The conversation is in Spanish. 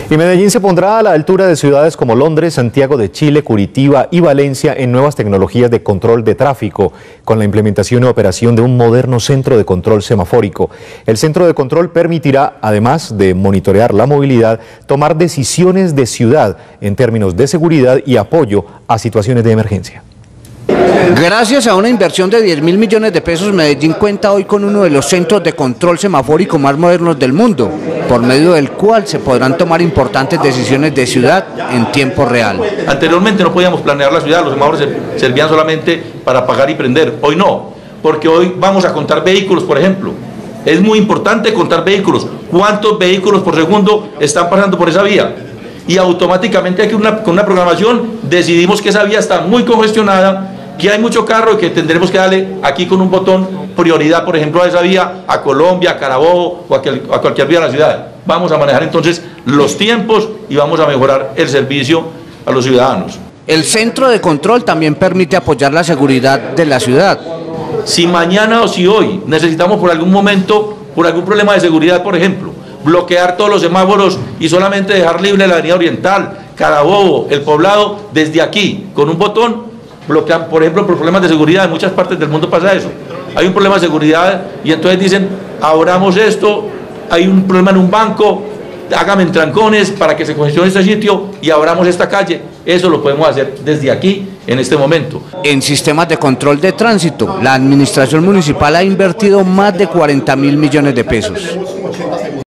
Y Medellín se pondrá a la altura de ciudades como Londres, Santiago de Chile, Curitiba y Valencia en nuevas tecnologías de control de tráfico, con la implementación y operación de un moderno centro de control semafórico. El centro de control permitirá, además de monitorear la movilidad, tomar decisiones de ciudad en términos de seguridad y apoyo a situaciones de emergencia. Gracias a una inversión de 10.000 millones de pesos, Medellín cuenta hoy con uno de los centros de control semafórico más modernos del mundo, por medio del cual se podrán tomar importantes decisiones de ciudad en tiempo real. Anteriormente no podíamos planear la ciudad, los semáforos servían solamente para apagar y prender. Hoy no, porque hoy vamos a contar vehículos, por ejemplo. Es muy importante contar vehículos. ¿Cuántos vehículos por segundo están pasando por esa vía? Y automáticamente aquí con una programación decidimos que esa vía está muy congestionada, que hay mucho carro y que tendremos que darle aquí con un botón prioridad, por ejemplo, a esa vía, a Colombia, a Carabobo o a cualquier vía de la ciudad. Vamos a manejar entonces los tiempos y vamos a mejorar el servicio a los ciudadanos. El centro de control también permite apoyar la seguridad de la ciudad. Si mañana o si hoy necesitamos por algún momento, por algún problema de seguridad, por ejemplo, bloquear todos los semáforos y solamente dejar libre la avenida Oriental, Carabobo, El Poblado, desde aquí, con un botón, bloquean, por ejemplo, por problemas de seguridad. En muchas partes del mundo pasa eso. Hay un problema de seguridad y entonces dicen, abramos esto, hay un problema en un banco, hágame trancones para que se congestione este sitio y abramos esta calle. Eso lo podemos hacer desde aquí, en este momento. En sistemas de control de tránsito, la administración municipal ha invertido más de 40.000 millones de pesos.